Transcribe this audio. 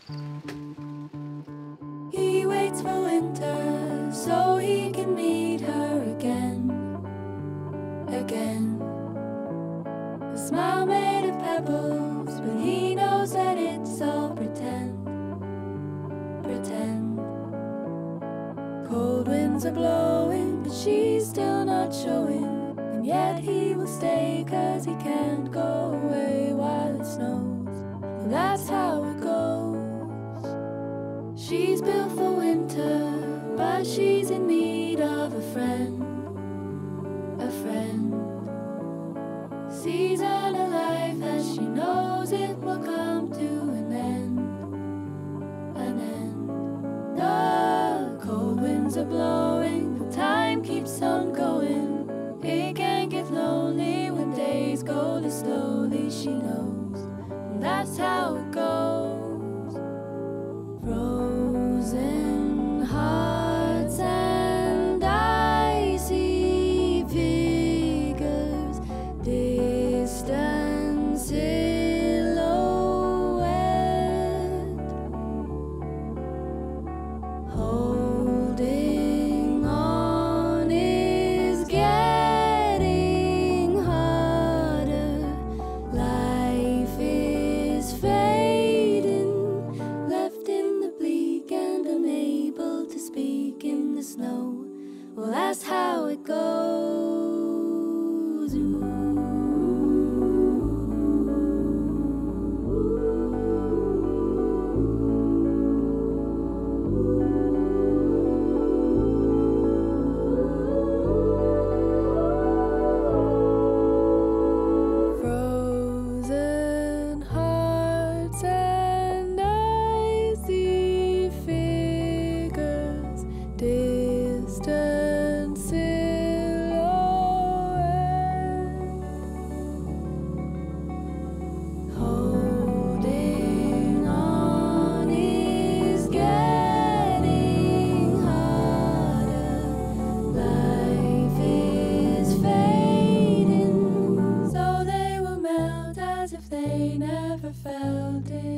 He waits for winter so he can meet her again, again. A smile made of pebbles, but he knows that it's all pretend, pretend. Cold winds are blowing, but she's still not showing. And yet he will stay, 'cause he can't go away while it snows. Well, that's how it goes. She's built for winter, but she's in need of a friend, a friend. Season of life that she knows it will come to an end, an end. The cold winds are blowing, but time keeps on going. It can get lonely when days go this slowly, she knows. And that's how it goes. Frozen hearts and icy figures, distant silhouette, holding on is getting harder. Life is fading, left in the bleak and unable to speak in the snow. Well, that's how it goes. Frozen hearts and icy figures, distant silhouette, holding on is getting harder. Life is fading, so they will melt as if they never felt it.